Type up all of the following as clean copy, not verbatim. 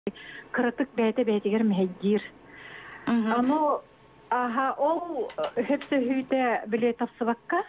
Kırıtık bəyte məhəggir. Onu o hepsi hüyde bile tafsıvakka.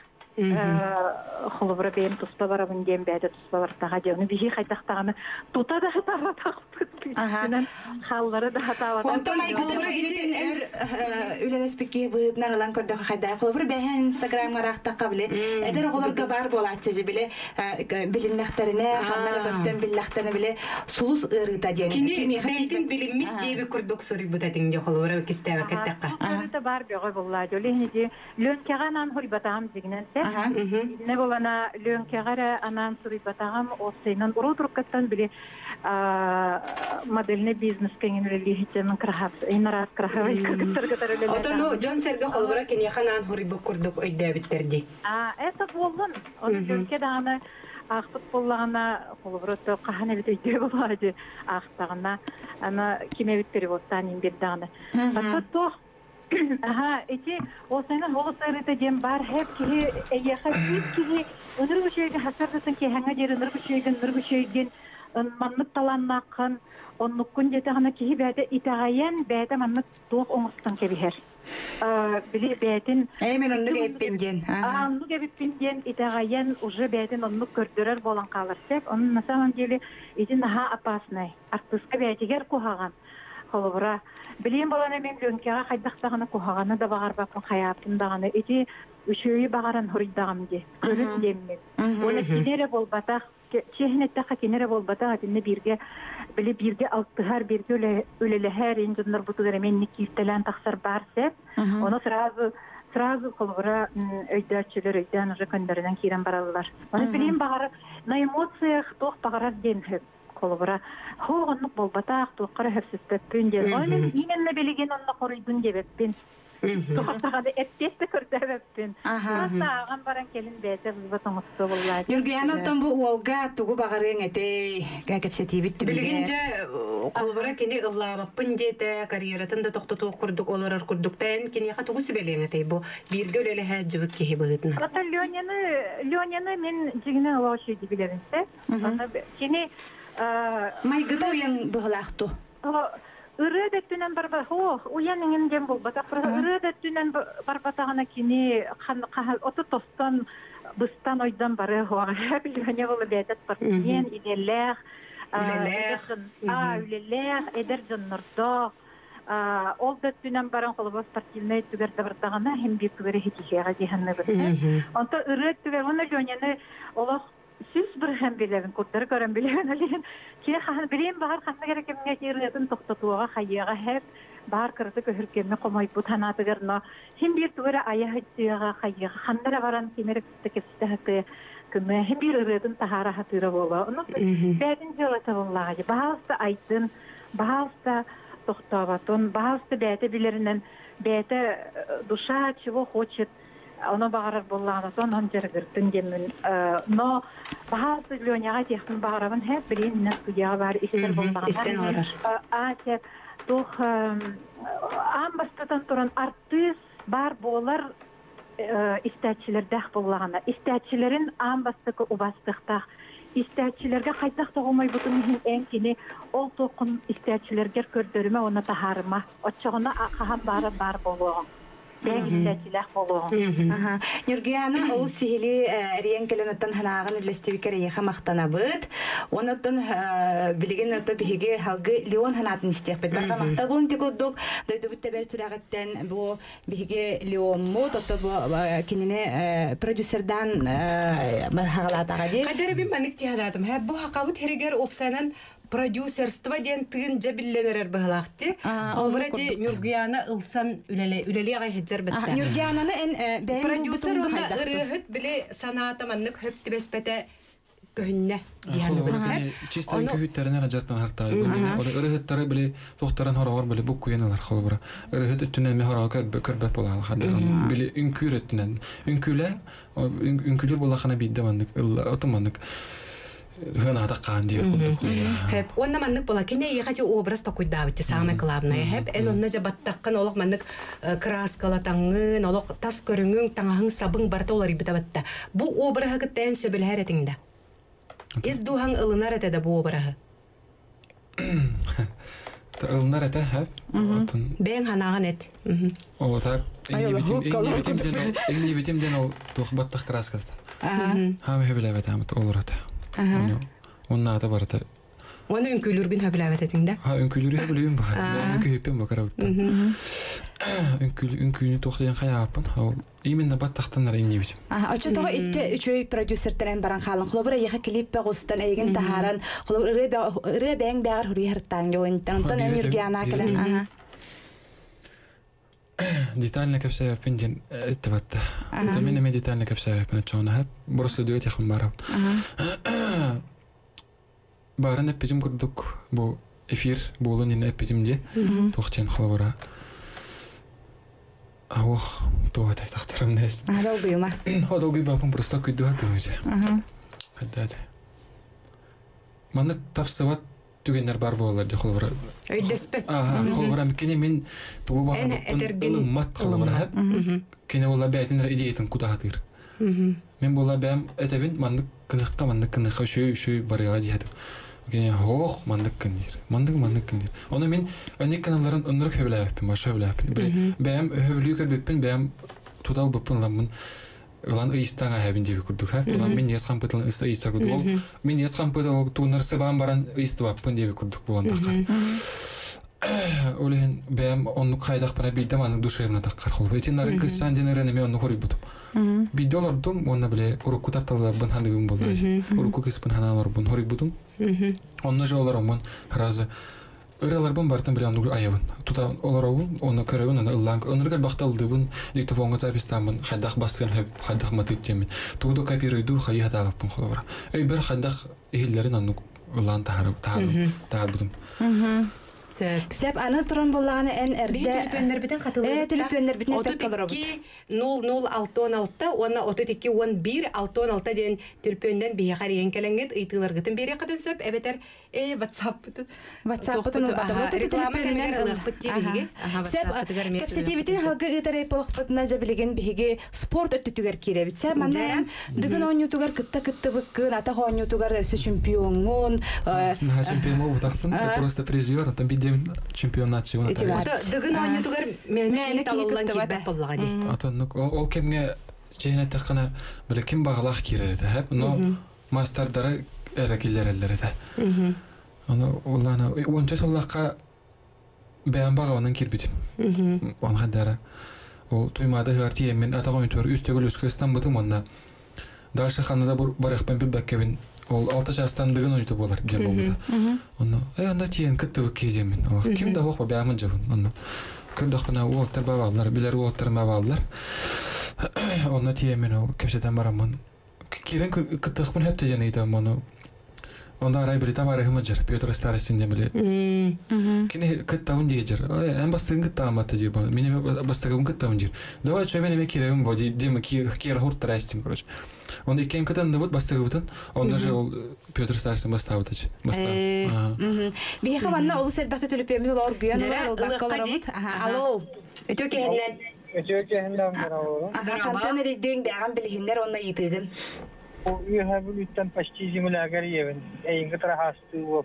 Xolubra benim tustalarımın dem bəyte tustalar tağa diye. Onu bihi xaydaqtağını tuta da hatağa taqtık. Xalları da hatağa taqtık. Onta may xolubra gidin üleles peki bıdnar alan korda xayda. Xolubra bəyən Instagram'a raqtaqa bile. Eder oğularga bar bolatçı bile bilinləklərine, xanlar göstən bilinləklərine bile sulus ırıda diyen. Kini bəytin bilinmit diye bir kurduk soru bu tadın diye xolubra kistəvə kəttəqqa. Xolubra bar bəğə bolladı. Öyle lönkeğanan huribatağım zignənsə. Ne bolana lönkeğara anan huribatağım o senin urudurukattan bile modeline biznes kengen öyle hiçemin kırahap. İnaraz kırahap. Odan John Serge xolubra kini xanan huribuk kurduk öydә bitterdi. Esas bolun. Onu lönkeğana Aqtıp bollağına xolubrotu qahana bit öydü boladı. Aqtağına ana kime bit perevottan inbirdağına. Hatta toh eti o senin hoğusarıda dem bar hep ki eyaxa ki onur bu şeyge hasardasın ki hanga jeri nur bu şeygen manlık talanmaqın onnukkun jete hana ki bäde itagayen bäde manlık toq oңustun kebiher. Bili bätin men onu gep bingen. Onu gep bingen itagayen уже bätin onu kördürür bolan qalırsak onun на самом деле ити наha опасный. Артыска бәтигер кухаган. Xolubra bileyim bolana men lönkeğe xaydaqtağını kuhağını da bağar bakın hayatımdağını eti üçüyü bağaran huriddağım de görün demmin onu kinere bol bataq çehnetdaqa kinere bol bataq adinne birge altıhar birge öleleher incinler butugar mennik kiftelen taqsar barse onu sразу xolubra öydəçiler öydən уже könderinden kiren baralılar onu bileyim bağar na emosiях toq bağarar den hep xolubra hoğunluk bolbataq toqara hepsiztepin der. Onun iğnenle belegen onunla koruyduğun debepin. Toqağı da etteste kördebepin. Hatta ağam baran kelin bəyte zıbatımızı bolladı. Yurgiyanotan bu olga tuğu bağırın ete gagepseti bitti. Bilgince xolubra kini ıllabapın dete karyeratın da toqtatuğ kurduk olar kurduktan kini xatuğu sibeleyen etey bu bir gölele həcivik kehi bıgıdına. Hatta Lyonyanı men jigine ılağı şey dibilerinse. Kini Maygıda uyan bıgılaqtu. Irı dettünen barba uyan ingen bol bata irı dettünen barbatağına kini otu tostan bıstan oydan barı ho hep Lyonya bolu betet partiyen iderler üleler eder jonnurda ol dettünen baran kolubas partiyine tügerde bartağına hem bir tügere hitişeğe dihanne bırsa onta irı tüver onu Lyonya'nı ola Süs bir hem bilerin, kurtları gören bilerin öleyin. Ki bileyim bahar kanına gerekemine yerlerin toktatuğa, hayyağa hep bahar kırıtı köhürkemme komayıp bu tanatıgarına. Hem bir tüvere ayağı hıcıyağa, hayyağa, kanlara varan kemerek üstte hakkı kını, hem bir ırıdın tahara hatıra bola. Onu bədin jolata bollağı. Bahasta aydın, bahasta toktavatın, bahasta bəyte bilerinden, bəyte duşa çivo hoçet, Ona bağırar bollağına son hamcar gırtın demin. No, bazı Lyonyağa tehtin bağırabın hep bileyim ne studiyağı var ister bollağına. İsten orar. Toh, ambastatan turan artist bar bolar isterçiler dağ bollağına. İsterçilerin ambastıkı ubastıqtaq. İsterçilerge qaytaq toğumay butun mihin en kini ol toqun isterçilerger kördörüme ona taharıma. Otçağına aqaham bar bollağın. Bägitçiler bolon. Nurgiyana o sihili riyenkelenatan hanağın üleştivikere yaha maqtanabıt. Onatın bilgen nata bihige halgı Lyon hanatın istiyapet. Barqa maqta bolun tekodduk. Doydu bitte ber süragitten bu bihige Lyon mu totta bu kinine prodüserdan hağlatağa diye. Kaderi bir manik tihadadım. Hep bu haqavut heriger opsanan продюсерство ден тыын жабилленерер быһылаахти. Холбурати Нургияна ылсан үлели агай хеджер бетте. Нургиянаны эн бәйин продюсер онда ырыхыт биле санаатаманнык хөптибеспете көһүнне диһаны биле. Чисто көһүттерне раҗаттан харта. Ода ырыхыттары биле тохтаран хорагор биле бу куяналар холбура. Ырыхыт үтүнен ме хорагор көрбөп болал хадда. Биле үнкүр үтүнен. Үнкүлөр болахана бидде мандык. Отомандык. Hına da kandi yapıldı. Hep onunla manlık bola ki ne yıkacı obraz da koydavıcı sağme kılavnaya hep en onunla jabattaqqan olaq manlık kraskalatanın olaq tas körüngün tangahın sabın barta olar ibita batta. Bu obrazı kıttayan söbül her etinde. İz duhan ılınar etede bu obrazı. Ылнар эте хәп. Бен ханаган эт. Ол так битимден ол тухбаттах краска. Хам хебеле бетам олрата. Онна ата барата. Оны үнкүлүргүн хөбүләбет этиңдә. Үнкүлүрү хебелем бар. Үнкү бакарабыт. Үнкүнү тохтыган хаяпын. Ол именно баттахтаннар иннебит. Очотого итте үчөй продюсертерен баран халын хлобра яха клиппе густан эйген тахаран хлобра ребең бәгәр хури хартан юлынтан онтан энергияна келен. Детально кепсә пенден иттебатта. Мен детально кепсә пен чона. Просто дуэт яхын барам. Барын эпидем курдук бу эфир болун ин эпидемде тохтен хлобра. Ох, то это тахтарым нес. Долгыйма. Долгый бапым просто күйдү аты уже. Хаддат. Маны тапсыват түгендер бар болар ди холбара. Өйдөспөт. Холбара мекене мен тугу бакын мат холбара. Кене ола бәйтин идеятын кудатыр. Мен бола бәм этебин мандык кыныхка шөй барыга диядым. Кене ох мандык кындыр. Мандык кындыр. Оны мен өне каналларын ынырык хөбүләппин, баша хөбүләппин. Бәм хөбүлүкөр беппин, бәм тутал беппин ламын. Улан ыйстаңа хәбин дип күрдүк ха. Улан мен яскан пытылын ыйста күрдүк. Мен яскан пытыл тунырсы баран ыйсты баппын дип күрдүк булган такка. Олен бәм онны кайдак бара бидем аны душевна таккар хол. Этиннары кысан денерене мен онны хорып бутум. Бидолар дум онна биле уруку тапталар бун хандыгым болду. Уруку кыспын ханалар бун хорып бутум. Онны жолар омон разы ыралар бун бартын биле онны аябын. Тута олар омон онны көрөбүн аны ыллан ыныргал бакталдыбын диктофонга запистамын хадах бассын хеп хадах матып темен. Туду копиройду хаята аппын холора. Эй бер хадах эхиллерин аны ыллан таарбытым. Сеп аны туран боллаганы эн эрде. Телефондар битен катылды. Телефондар битен теккалар бут. 0066 оны 3211 ден телефондон бияхар еңкеленген ыйтылар гытын бере катын сөп эбетер WhatsApp бутун батамот телефондар битиге. Сеп кепсети битен халгы ыйтары полохпатына жабилеген биге спорт өттүгөр кире бит. Сеп мана дыгын ойнутугар кытта быккын ата ойнутугар өсө чемпионун. Чемпион бутактын просто призер там бидем чемпионат чемпионат. Дыгын ойнутугар мен талаллан кибет боллага ди. Атон ол кемге жена такана биле ким баглах кирерде хеп но мастардары эрекиллерлерде. Аны улана онча соллакка бәян баганын кирбит. Он хадара ол туймада хартия мен ата ойнутугар үстөгөл өскөстан бутум онда. Дальше ханада барахпен беккебин ол 6 жастан дыгын ойнутуп болар дем болду. Оны анда тиен кытты кеземен. Ол ким да хокпа бәямын жабын. Оны көрдөкпана уактар бабалар, билер уактар бабалар. Оны тиемен ол кепсетен барамын. Кирен кыттыкпын хепте жана айтам оны. Онда арай биле тамары хымыжыр, Петр Старостин биле. Кини кыттабын дегежер. Эн бастыгын кыттаматты деп. Мене бастыгын кыттабын жер. Давай чөй мене киребим боди дем кир хуртрастим, короче. Он икен кытан да вот бастыгы бутан. Он же ол Петр Старостин бастабы тач. Бияха манна ол сетбакта төлөпөмүз олор гүйөн ол баккаларыбыт. Алло. Өтөкенен. Кантан эридең бяган билгендер онна итыгын. You have written почти зимулягар евен. Эйнге трахасты вот.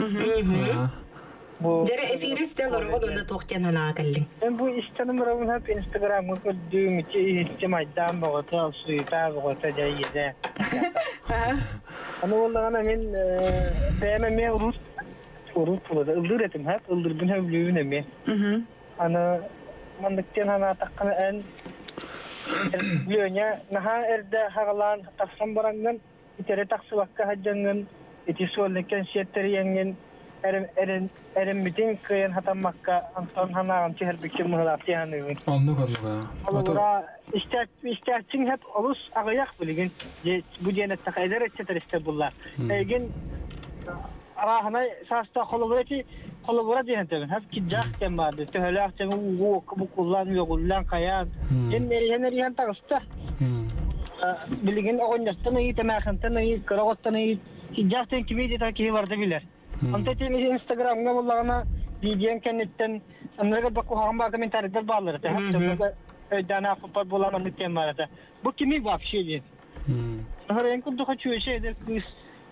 Дере эфиристен орогон онда токтен хана калдың. Мен бу истаным равын хап Инстаграмга көрдүм, ичемайдан багыта, суйта багыта жайыда. Аны оллагана мен бәме урус булды. Ылдыр этим хап, ылдырдын хөблүбүн эме. Аны мандыктен хана такканы эн Лёня, наха эрдэ хагалан таксан баранган, итере таксы вакка хаджанган, ити суоллекен сеттериенген, эрен битин кыйын хатаммакка, антон ханаган чехербекче мыхылапти ханыгын. Аннуга. Олора, истячин хеп олус агаяк билген, бу денеттак эдер этчетеристе булла. Эгин, арахана саста холобура дегентен, хеп киджак тем барды, төхөлак тем угу, кубукуллан, йогуллан, каян, еннери тагыста. Билген огондастан ый, темахантан ый, кыраготтан ый, киджак тем кибейди таки барды билер. Анта тем Инстаграмга буллагана видеон кеннеттен, аннага баку хагамба комментарийлер баалар, хеп ödana futbol bulananlık tem var. Bu kimi вообще değil. Sonra en kötü хочу şeyler kız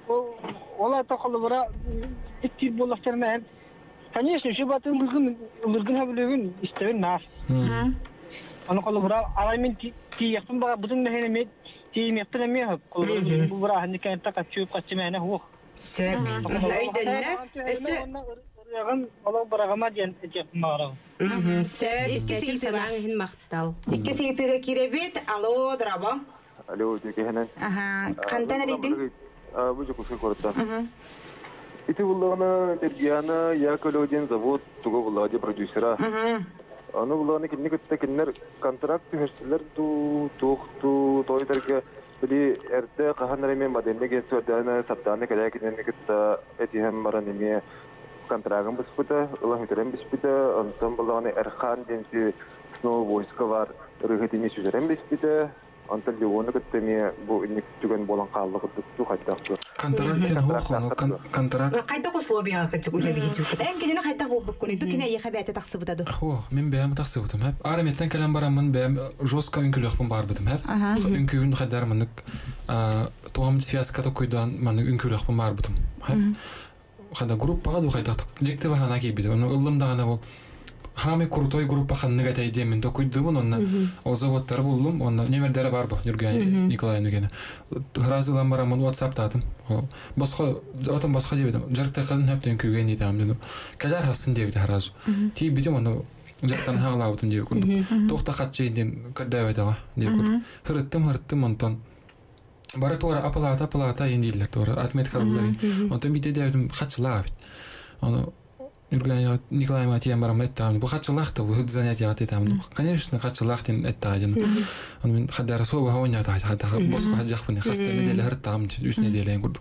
Ола тохолбора иттир боллахтарман. Конечно, şu batı ılgın hablığın isteyen nas. Onu kolubura alaymen ti yaptım bana bütün mehene ti yaptım emi hep. Bu bura hani kan ta kaçıp kaçmana hu. Söp. Öydenne. Yağın ola baragama diyen yaptım bana. Söp. İsteci sana hin maktal. İki seyitire kirebit. Alo, draba. Alo, Jeki hemen. Aha. Kantan edin? Bu çok kısa korktu. İti bullağına tergiyana ya kolojin zavod tuğu bullağıcı prodüsera. Onu bullağına kinni kıttakinler kontrakt tühersiler tuğu toydarga bili erte kahanlar emin madende genç ödana saptane kadar kinni kıtta etihem maranimiye kontragın bispita, Allah müterem bispita, ondan bullağına Erkan densi Snow Voice var, rıhıtimi süzerem bispita. Antal yolunu kıttemiye bu inik tügen bolan kallığı tuttu hatta. Контрактен хохоно контракт. Кайда условия качык үлели кичүк. En gidene kayta bu konu. Dukine yaka bete taksı butadı. Хо, мен бәм тахсыбытым хәп. Араметтен калам барамын бәм жестко үнкүлөкпүн барбытым хәп. Үнкүн хадар мынык тоом связката койдан маны үнкүлөкпүн барбытым хәп. Хада группага ду кайда жекте бахана кийбиди. Оны ылдымда гана бу Хами крутой группа ханныга тайдемин то койдубун онна. Ол заводтар булдум, онна немердери бар бу Нурган Николай Нугена. Разылам барамын WhatsApp-татын. Башка атам башка дебедим. Жарыкта кадын хептен күйгөн идем деди. Калар хасын дебди харазу. Ти битим оны жактан хаглабытым деп курдум. Токта катчайден кадабетага деп курдум. Хырыттым онтон. Бара тора апалата индилер тора отметкалар. Онтон бите дебдим катчылап. Аны Нурган Николай Матиям барам эттам. Бу катчылакты бу занятия атам. Конечно, катчылактын эттажын. Аны мен хадар соба хавanya та боско хаджакпын. Хаста неделе хырттам, 3 неделе курдук.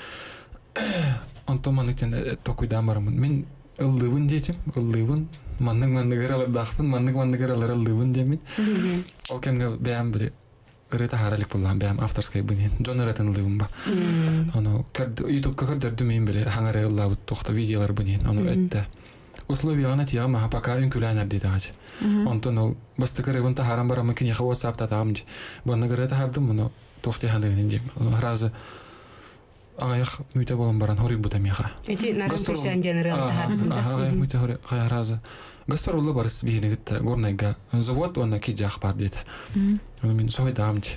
Онтон манытен токуйдан барам. Мен ылдыбын детим, ылдыбын. Маннык манныгыралар ылдыбын демин. Ол кемге бәм бир Рыта харалик булган бәм авторскай бинен. Жон рытын ылдыбын ба. Аны YouTube-ка кырдырдым мен биле хаңары ыллабыт тохта видеолар бинен. Аны этте. Условияны тияма пока үнкүләнер диде ач. Онтон ол бастыкырыбын та харам барам кен яха WhatsApp-та тамж. Баны гырыта хардым муну тохты хандырын деп. Разы аяк мүтә болан баран хорик бутамыга. Эти нарастышан генерал тахар. Ага, мүтә хори разы. Гастроллы барыс бигенегитте горнайга завод онна кижак бар диде. Аны мен сойдамж.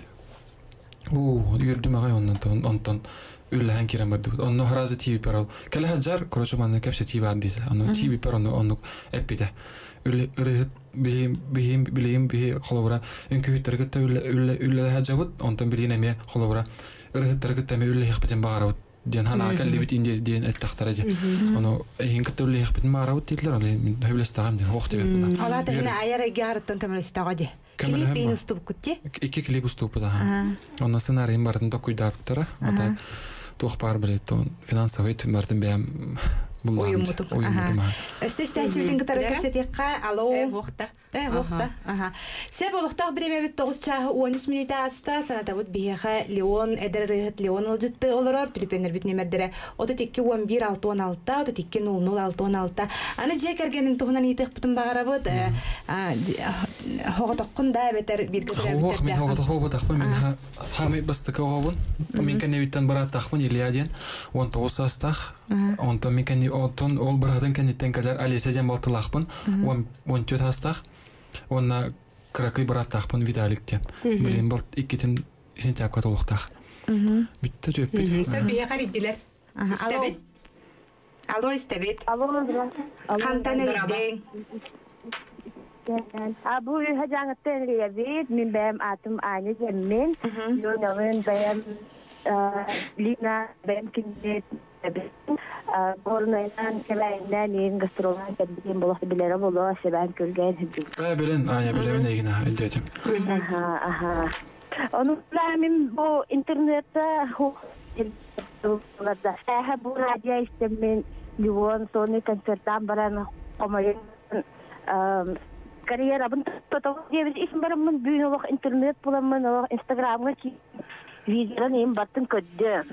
Йөрдүм агай онтон үлләһән киремерди. Онно разы тиви перал. Калаһа жар короче манна кепсе тиви бар диде. Аны тиви пер онно эппите. Үлле билем холовра энкүйтергә үлләһә жабыт онтон биленеме холовра өрһәттергә үлле хәпәтен багарып ден хана каллибит инде ден эттактараҗа. Аны энкүтөлле хәпәтен багарып дитләр. Мен хөблестагам ден хохты бит. Алата хина аяра гярттан камерастагы. Клип инступ кутти. Ике клип уступы да. Онна сценарий бардын да куйдаптыра. Ата тохпар билет он финансовый түмәртен бәм Oyun mutuk. Siz təhcibdən qıtarı köpsətiyyə. Alo. Вохта. Вохта. Səb oluqtaq bir əməvit 9 çağı 13 minuta asıda sanatavut biyaxa Leon edər rıhıt Leon ılcıttı olurur. Tülüpenler bit nemerdere 32-11-616 32-00-616 Anı cək ərgənin tuğunan itiq bütün bağırabıd Hoğatoqqun da beter bir qıtır Hoğaq men hoğatoq taqpın men hamı bastıqa oğabın men kan evitten barat taqpın İlyadien 19 astaq ondan men kan ondan ol bıradan kan itten kadar Alisa baltılaqpın 14 astaq Ona Krakıy barat taqpın Vitalikten bilen balt ikitin sentябрь toluqtaq bitti töpbit Sen bir yaxar iddiler. Alo istebit. Alo. Kantan edin. Bu hacağıtten riyabit min benim atım aynı zemmin. Yonağın benim Lina benim kindet Bornaydan kelayından yin gastrolan kadın bolaq bilere bolo seven körgen hücum. Bilen aya bilen egine edeceğim. Aha. Onu min bu internette bu radyo istemin Livon sonu konsertan baran komayın kariyer abın tutup diye isim baramın büyün olarak internet bulamın olarak Instagram'a ki videolarını yiyim battın ködü.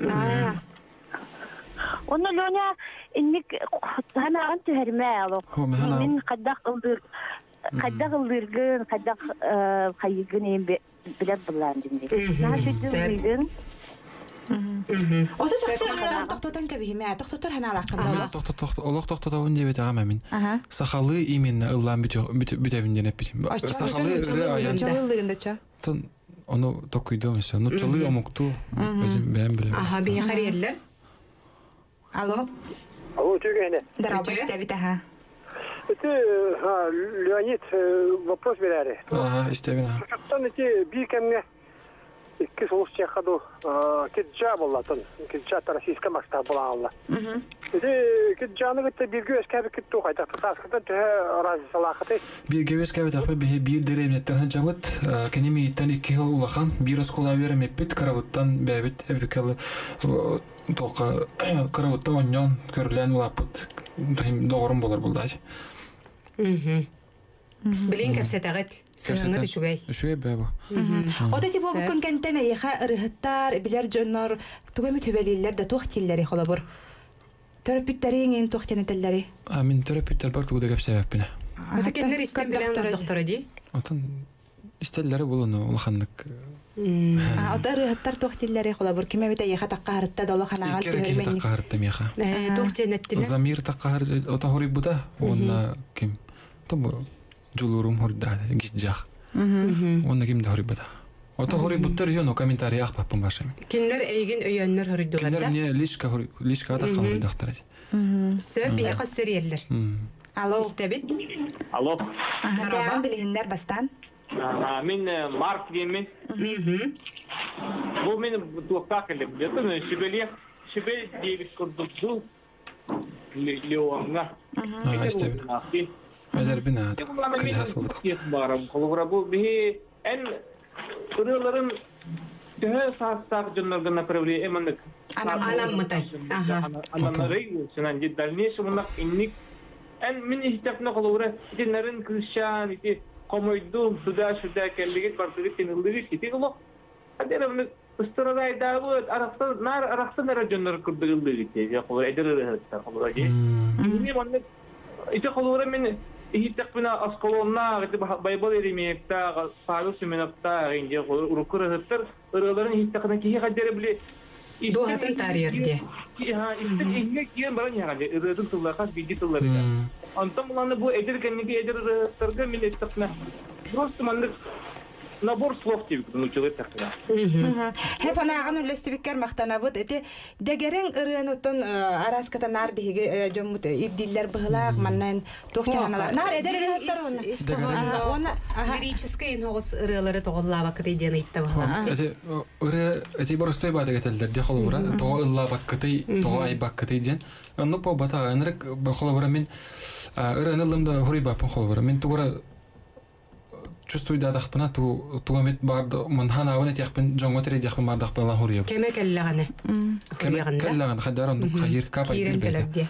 Onu Lonya innik hana antı herme alok. Min kaddak ıldırgın, kaddak kaygın yiyim bilet bulan dinle. Nasıl duydun? Ота чакча токтотан кебиме, токтотор ханалаккан боло. Олох тоқтатауын деп ете ғамамин. Сақалы именно ыллан бүтәбінден әппетім. Сақалы үрі аян. Чалылыгындача. Оны токуйдum есе. Оны чалы омукту. Бәйім білем. Аха, бейе қариерлер. Алло. Алло, тюгене. Дарабы істебит, аха. Это Леонид вопрос берәре. Аха, істебін, аха. Шуттан эти бикемне iki soğuk çekadu kidja bollatın. Kidja da Российская масштаб боланла. Kidjanı gitti bir göz kabi gitti o kayda. Taskıda tühe razı salakıtı. Bir göz kabi takı bir deremnetten hacamıt. Kenimi itten 2 yıl ulakan bir oskola veremepit karavuttan bebit epikalı toka karavutta onyon körülen ulapıt. Doğrum bolar buldacı. Bilin kapsatağıt. Sığınır üçügey. Üçügey bebe. Oda tibo bukun kentene yeha ırıhıttar, biler jönor, tugami tübeliller de tuhtilleri holabur. Törpütlerin tuhtenetelleri. Min törpütler bar tuğda gap sebepine. Osa kendiler istem bilen doktora di? Otan istelleri bulunu ulakhanlık. Oda ırıhıttar tuhtilleri holabur. Kime bite yeha taqqaharıtta dolu xanağal tühürmeni. İkere kim taqqaharıttam yeha. Tuhtenettiler. Zamir taqqaharı, ota hori buda. Onna kim? Tabu julurum horda gidjaq. Onna kim de hori buda. Ota hori buttar yono komentari aqpapım başım. Kimler eygin öyenler hori dularda? Kimler ne lişka taqqan hori daqtaraj. Söp bihe qasıriyerler. Alo. İstebit. Alo. Devam bilehinler bastan. Min Mark diyeyim. Bu benim doktorluk biliyorsun. Şibel diye bir kurduktu. Leonga. İstebit. Özer bina. Kızhas oldu. Baram. Kolubra bu bir en kırıların tühe sağ cümlelerine prevli emanlık. Anam mıtay. Anamları senin cidden şunlar innik en min ihtiyaçına kolubra dinlerin kışan iti komoydu suda kelliget bartıgı tinildi iti kolu. Hadi ben ıstıraday davut araksa nara cümleler kurduruldu iti. Ya kolubra ederler kolubra ki. İnni manlık iti kolubra min ihtiyaçına askolonna iti baybal erimiyekta sağlı sümenakta ince urukur hıttır ırıların ihtiyaçına ki kadere bile Doğatın tarihiyerge. Ha, işte ihtiyaç kiyen baran yani ırıdın tıllarka bilgi tılları. Antam ulanı bu edirgenliği edirtırga millettakna. Просто mandık nabor slov gibi nuçuğu takına. Hep anağın ülestibikler maqtanabıt. Eti degeren ırıyanutun araskata nar bihige jomut ibdiller bıhılaq mannan tohtananalar. Nar eder ırıhattar ona. Lirический иногос ырылары тоғылла бақыты дені итті бағыла. Эти боростой бады кетелдер де холобура. Тоғы ылла бақыты, тоғы ай бақыты ден. Онны по батаға анырық холобура мен ырын ылымда хури бапын холобура. Мен туғыра чувствую да дахпына туға мет барды манхана аван этяқпын жоңго теред яқпын бардақ балан хуриyo. Кеме кәлләғаны? Кәлләғаны қадар ондық қайыр капа идір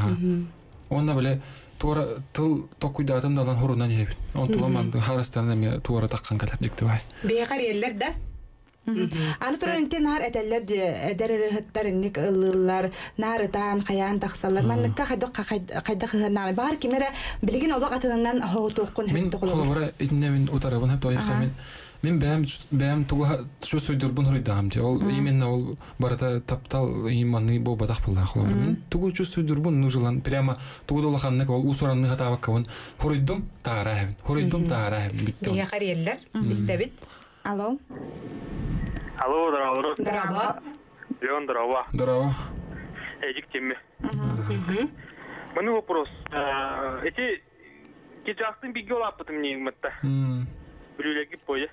Онна біле туара тыл токуйдатым далан хурунан ебит. Он туга манды харастарына ме туара таққан калар жикті бай. Бейқар елер да? Аны тұрынте нар әтәлер әдәрі хыттарынник ылылар, нарытан, қаян тақсалар. Манныққа қайда қығынаны. Бағар кемері білген олақ атынынан хоғы тоққын Мен қолабыра етінде мен отарабын хәп тоғайықса мен бәйім туға чувствую дұрбын хұрыдағым де. Ол именно ол барата таптал иманны бол батақ бұлда қолабыра. Мен туға чувствую дұрбын нужылан. Прямо туға долақаннық ол ұсыранны қатабаққауын хұрыдым тағара әбін. Хұрыдым тағара әбін. Бейқар елер, істебет. Алло. Алло, здорово. Здорово. Леон, здорово. Здорово. Эдик теме. Менің вопрос. Эти кечастың биге олаппытым нейін мәтті. Бүлілегі бойы.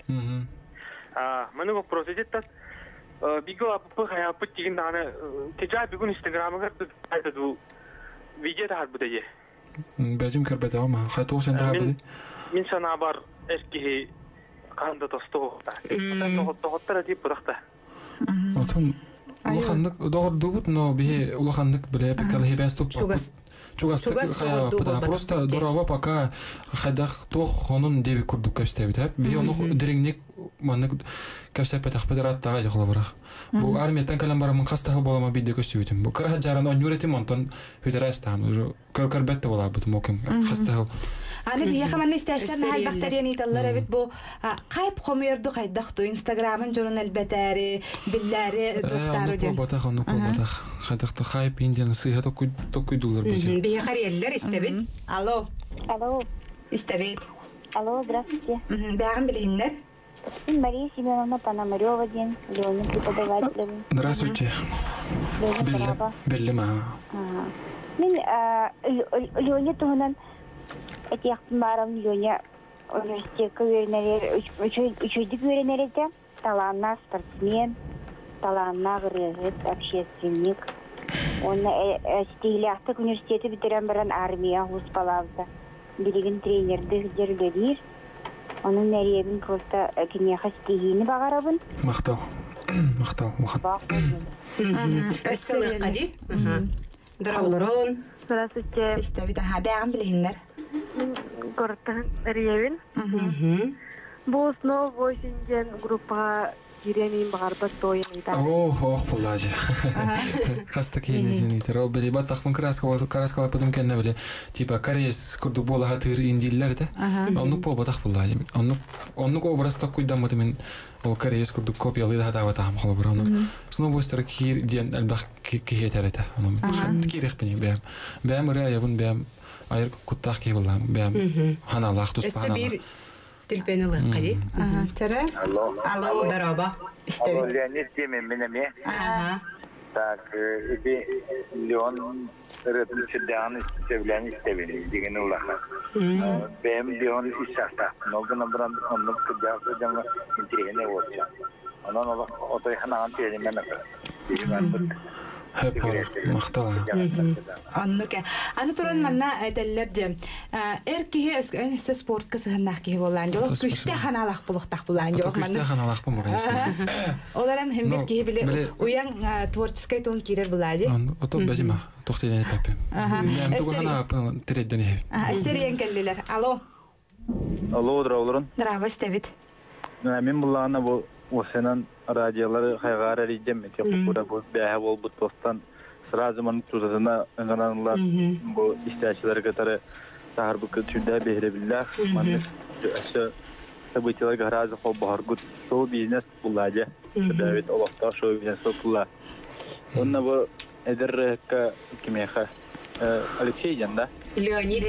Менің вопрос. Эти тас биге олаппы қаяппыт деген дағаны кеча бүгін инстаграмыға айтады видео тағар бұда е. Бәзім кәрбәді ама. Қайтуғы сен тағар бұды? Мен сана бар әркеге қанды тостығы. Тоғыттар әдейіп бұдақта. Отын улахандык догордубут, но бие улахандык биле пекал хебен стоп. Чугастык хая потому просто дорого пока хадах тох хонун деби курдук кастебит. Бие ону диреңник манны кәсәпәтәх педераттага жакла бара. Бу армиядан калан барамын кастагы болама бидде көсүйтүм. Бу кара жаран онюретим онтон федерастан уже көркөрбетте була бу моким кастагы. Аны бия хаман истәшләр хәл бактерия ниталлар бит бу кайп хомерду кайдахту Instagram'ın журнал бетәре билләре тохтару дигән. Батах аны батах. Хәдәхтә хайп индиан сыйга токуйдулар бит. Бия харьяллар истебит. Алло. Алло. Истәбит. Алло, здравствуйте. Бәгән билһиннәр. Мария Семеновна Пономарева день, Леонид преподаватель. Здравствуйте. Белли ма. Мен Леонид тугунан этияктымарам Леоня университетке веренелер, üçüncü веренелерде таланна спортсмен, таланна гырыгыт, общественник. Оны стиляхтык университеті бітірен баран армия хуспалавда. Билигин тренерді жерлердер. Onun nereyebin просто кинеха стигини багарабын. Мактал. Эсселек кади. Драулорон. Здравствуйте. Истәбит бәгән билһиннәр. Город Ревин. Бұл снова 8 группа Юренин багарбат тоен ита. Ох, полажа. Хаста кейнезин итер. Ол били батахмын краскала потом кенне били. Типа карес курду бола хатыр индиллер да. Онну пол батах полажа. Онну образ такой дамы мен ол карес курду копиялы да хата ватам хол бараны. Снова бустар кир ден албах киетерета. Ону кирих бени бәм раябын бәм айыр куттах ки булам бәм ханалах туспана. Тилпенелек кади. Тәре? Алло. Дараба. Алло, Леонид Семеновна. Так, это Леон Републикан Стевлян Стевен, деген улаха. Бем Леон Исаста. Много набран, он кудясы дама интересные вещи. Она нова отой ханан телемена. Hep maqtala. Annuke. Аны туран манна әйтәлләр җем. Эркиһе өскә спортка сыгыннак ки булган. Юк күстә ханалак булыктак булган. Юк манна. Күстә ханалак булган. Оларым һәм бер ки биле уян творческий тон кирер булады. Ото бәҗима. Тохтыйны папе. Мен тугана треддән һәм. Әсәриен кәллеләр. Алло. Алло, драуларын. Здравствуйте, Давид. Мен буллана бу осенан радиолары хайгара ридем ки кура бу бәһә бул бу тостан сразу ман тузына ыңгананлар бу истәчләр гатары сахар бу күтүдә бехре биллах ман әшә событиялар гаразы хо баргут шоу бизнес булады Давид Аллахта шоу бизнес булла онна бу эдерка кимеха Алексей Янда Леонид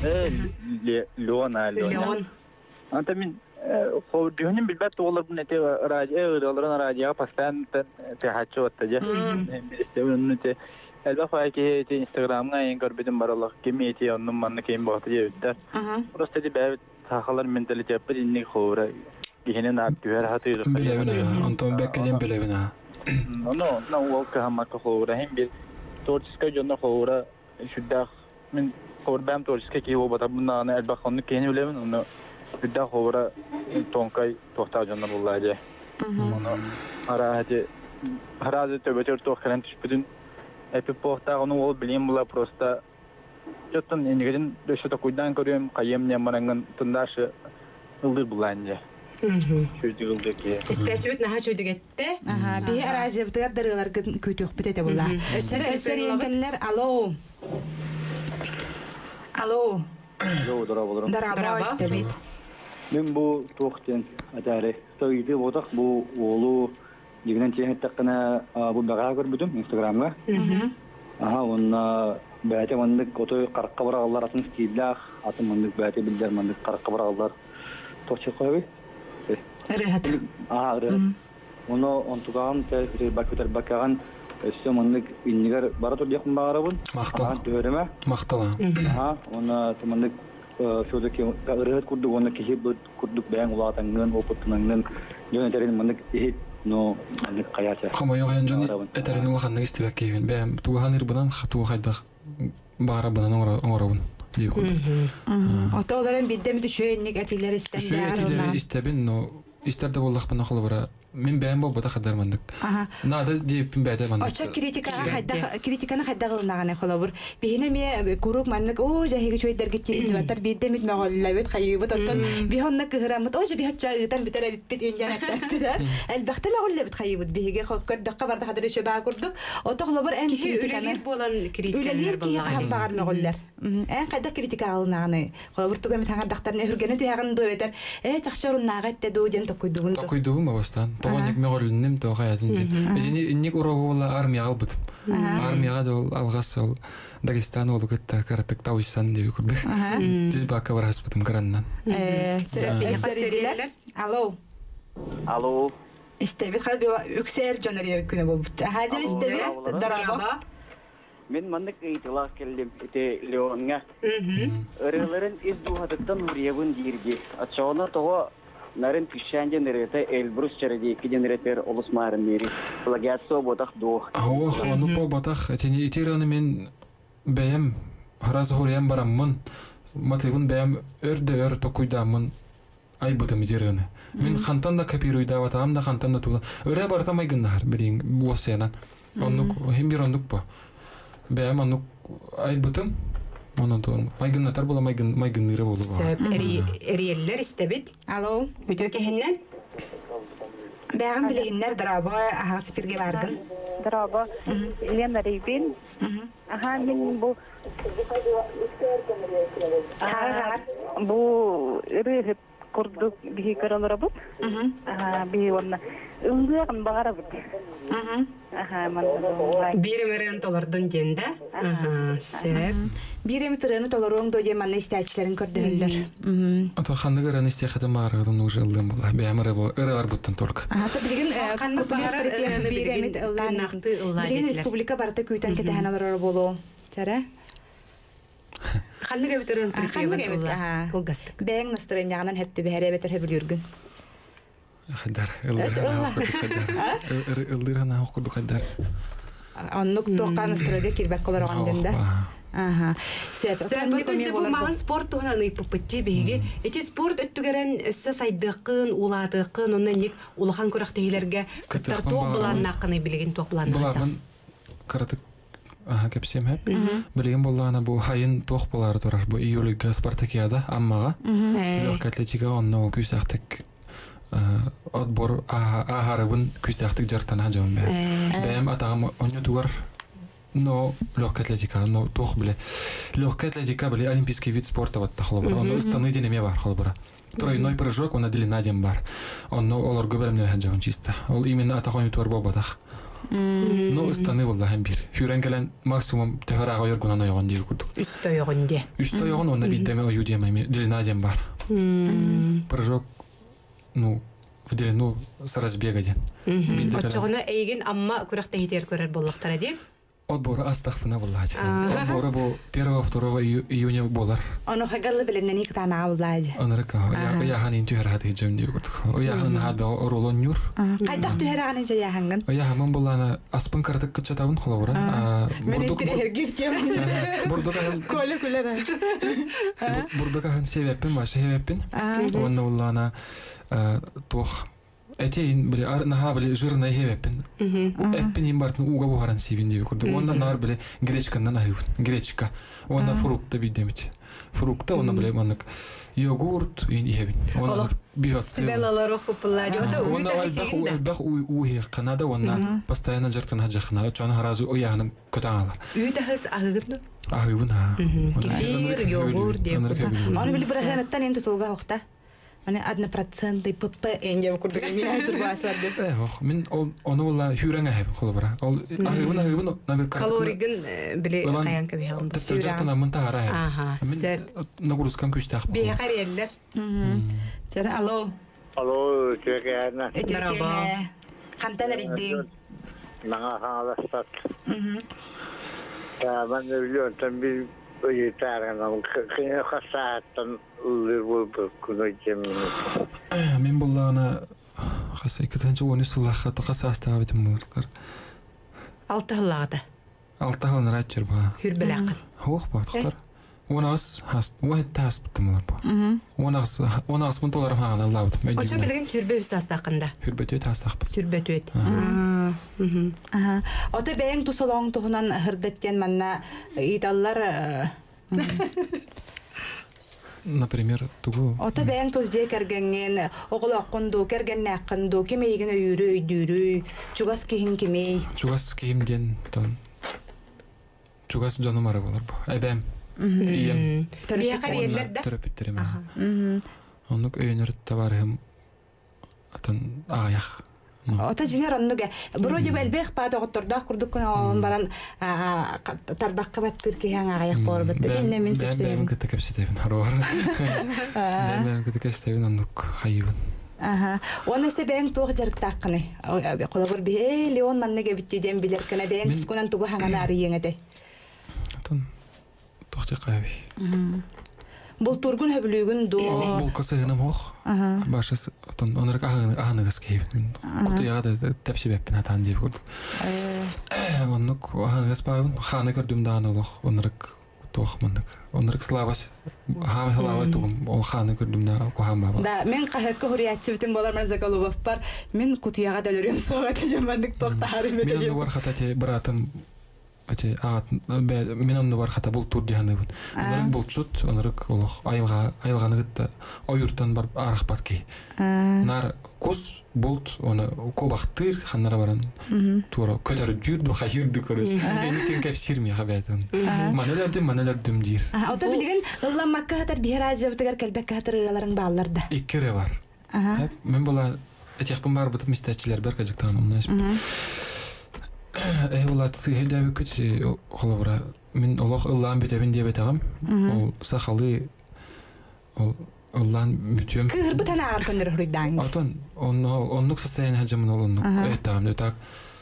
Леон Анта мин Дюнин билбет олар бу нете радио постоянно тахачо оттаja. Билестеүнү те элбе файки те Instagramга ен көрбөдүм баралык кемети онун манны кем бакты жебиттер. Просто де бәбит тахалар менталитет бир инник хора. Генен активер хатыр. Билебина, онтон беккеден билебина. Но волка хамака хора хем бир творческий жонно хора шудах мен корбам творческий ки обата бундан элбе хонну кени билебин, ону Бидда хора тонкай тохта жанна буллады. Моно арахати харазы төбөтөр тохкан түшпүдүн эпи похта аны ол билем була просто жоттон энигедин дөшөтө куйдан көрөм кайемне маранган тындашы ылдыр буланды. Шүрдү ылдыки. Истәчүт наха шөйдүгетте. Би аражы битәрдәрләр көтөк битәтә булла. Әсәриен кәлләр. Алло. Алло. Алло, драуларын. Дараба истәбит. Мен бу тохтен атары тойды бодак бу олу дигән тәһәттәкне бу бага күрбүдем Instagramга. Онна бәте мандык ото 40 баралар атын стилдах атын мандык бәте билдер мандык 40 баралар тохчы койбы. Рәхәт. Рәхәт. Оны онтуган бакытар бакаган өсө мандык иннигер бара тур якын багарабын. Мактала. Дөрөмә. Мактала. Оны мандык Шудaki рыгыт курдук оны кихи курдук бәң улатангын опытнангын жөнөтерин мындык ихит но мындык каяса. Кама йоган жөн этерин улганны истебек кийин. Бәм туган ирбынан хату хайдак бара бынан оңорабын. Дип курдук. Ата оларын биддем түшөйнник әтилер истән. Шөй әтилер истебин, но истерде боллах бана холбара. Мен бәйм бол бота хадар мандык. Нада дип бәйдә мандык. Оча критиканы хайдагылнаганы холобур. Бихине ме курук мандык о жаһиге чөйдәргә тилҗәтәр бидә мит мәгәлләбет хайыбы тоттан бихонна кыһрамыт о бихача гытан битәр бит инҗанаттар. Әлбәттә мәгәлләбет хайыбы бихиге хаккырдыкка барды хадар шөбә курдук. Ото холобур эн критиканы болан критикалар буллаган багар мәгәлләр. Эн кайда критикалнаганы. Холобур тугы мит хаңар дактарны хүргәне туягын дуетер. Чакчарун нагатта дуден токуйдугун. Токуйдугун бастан. Тоғаник меғолуннем тоға ятын. Эжини инник урогу бола армияга албытым. Армияга да ол алгас ол Дагестан олу кетта каратык тауишсан деп күрдү. Тиз бака бар хаспытым краннан. Алло. Алло. Истебит хаби үксер жонор күнө болбут. Хажа истебит дараба. Мен мандык ыйтыла келдим ите Леонга. Ырыларын из духатыктан уриябын дирге. Ачоона того Нарен пишанже нерете Эльбрус череди киденретер олусмарын бери. Плагиатсо ботах дух. Ау хону по ботах этини итераны мен бәям раз хорям бараммын. Мотивун бәям өрдө токуйдамын. Ай бутам итераны. Мен хантан да копируйда ватам да хантан да тула. Өрә бартамай гыннар берин буасена. Оннук химбир ондук по. Бәям оннук ай бутам. Монотон. Майгыннатар була майгынныры болу. Сөп эриеллер истебит. Алло. Бүтөк эхеннен? Бәгын билегиннер дараба ахасы пирге баргын. Дараба. Елена Рейбин. Аха, мен бу бу эреп курдук бихи каралара бут. Би онна ыңгыгын багара бут. Биремерен толордун денде. Сөп. Бирем тырыны толорун доje манна истәчләрен көрдөлөр. Ата ханны гәрән истәхәтә маргын уже илдем була. Бәмәре бу эрәр буттан торк. Ата билген ханны багара биремет ылланакты ыллайдылар. Республика барта күйтән кетәһәналар болу. Чара. Ханны гәбетерен прикрепила. Колгастык. Бәң настроениягынан хәтте бәһәре бетер хәбилүргүн. Хәдәр. Илдирана хукуду хәдәр. Аннук токка настроега кирбәк каларган дәндә. Ага. Сөйбөтөнчө бу маған спорт туһунан ыйпыппытти биһиги. Эти спорт өттүгәрен өссө сайдыкын, улатыкын, оннан ник улахан көрәктәйләргә кыттар топланнакны билеген топланнак. Булардан каратык кепсем хәп. Билеген булганы бу хайын тох булар турар. Бу июльгә Спартакиада аммага. Легкая атлетика онны күсәхтек отбор аһарыбын күсәхтек жартана җавын бер. Бәм атагым онны тугар. Но легкая атлетика, но тох биле. Легкая атлетика биле олимпийский вид спорта вот тахлобар. Он станы денеме бар холбара. Тройной прыжок, он длина дем бар. Он но олар гөбелемнәр хаҗавын чиста. Ол именно атаган ютур бабатах. Но станы валлаһи бир. Хүрәнгәлән максимум тәһәрәгә йөргән аягын дип күрдек. Үстә ягынды. Үстә ягын онда биддеме ою демеме, длина дем бар. Прыжок ну в длину с разбега ден. Отчогына эйген амма күрәктә һитер көрәр буллыктар дип. Отборы астахтына буллаһи. Отборы бу 1-2 июня болар. Аны хагаллы белемнән ник тана буллаһи. Анырка я хан түһәрәт җем дип күрдек. Я хан хәбә оролон юр. Кайдак түһәрәгән җая ханган. Я һаман булана аспын кырдык кычатабын холовра. Коля күләр. Бурдык хан себеппен башы себеппен. Онны булана тох Этейн биле арнаха биле жирный хебеппин. Эппин имбартны уга бухаран сибин дип күрдү. Онда нар биле гречкандан айып. Гречка. Онда фрукта бидемит. Фрукта онда биле манык йогурт ин хебин. Онда биваксы. Белалар окуплади. Онда бах уи Канада онда постоянно жартын хаҗахна. Чана харазу оягын көтәңалар. Үйдәһес агырды. Агыбын ха. Кефир, йогурт дип. Аны биле бирәһәнәттән инде тулга хокта. Аны 1% ПП энҗә күрдек ни әйтер башлады. Мен оны валла хүрәңә һәм холбара. Ол агыбын набер калоригин биле каян кеби һәм. Сержантна монтара һәм. Аха. Мен нагрузкам күчтәх. Бехарелләр. Чара алло. Алло, чекәнә. Merhaba. Канталар идең. Маңа халастат. Я мен биләм тәмбил Ойтарганам кыйын хасаттан улы күнөйчем. Мен буллана хасай кетенче оны сулаха тахасаста битем булдылар. Алтыгылада. Алтыгылны рачыр ба. Хүрбелакын. Хох ба тохтар. Онас хаст, уайт таст битмалар бу. Онас мун толар хагана лавт. Очо билген сүрбе үсастакында. Хүрбөтө тастак. Сүрбөтөт. Ота бәйң тусалоң туһунан хырдаттен манна идаллар например, тугу. Ота бәйң тус же кергенген, оголоққунду, кергеннәққынду, кемейген өйрөй, дүйрөй, чугас киһин кемей. Чугас киһимден тон. Чугас жанымары болар бу. Әбәм. Ием. Бияқар ерлерді? Төрөпүттерем. Онук өйнөр табарым атын аяқ. Ота жиңер оннуге. Броди белбех пада готтордах курдук он баран тарбакка баттыр киһәң аяқ бор битте. Инне мен сөпсөйм. Бәм кете кепсетебин харор. Бәм кете кепсетебин онук хайыбын. Оны себең туг жарыктаккыны. Колобур бе Леон маннеге биттиден билер кene бең скунан тугу хаңана арыйеңете. Тон тохте кайби. Бул тургун хөбүлүгүн до. Бул касыгынам хох. Башыс тон онрак ахыныгас кейп. Кутуяда тепсибеппин атан дип курдук. Оннук ахыныгас баабын ханы көрдүм даан олох онрак тохмандык. Онрак славас хам халава тугум ол ханы көрдүм да кохам баба. Да мен кахакка хуриятчыбытын болар мен закалубов бар. Мен кутуяга да өрөм согат жамандык токтарым эте. Мен бар хатате братым ate aat мен онны бар хата бул тур диханыбын. Онрак булчут, онрак олох айылганы гытта ойуртан бар арахпат ки. Нар кус булт оны кобактыр ханнара баран тура көтөрүп жүрдү хайырды көрөс. Энтин кеп сирми хабатын. Манелердим дир. Ото билген Алла Макка хатар бихражыбытыгар келбек хатар ыраларын бааларда. Иккере бар. Мен була этехпен бар бутып мистечилер бер кажыктан умнаш. Улат сыйдабы күт холобра мен олох ыллан битебин дип айтагам. Ол сахалы ол ыллан бүтөм. Кыр бутана аркандыр хурдан. Атон оннук состояние хаҗамын оннук айтагам. Так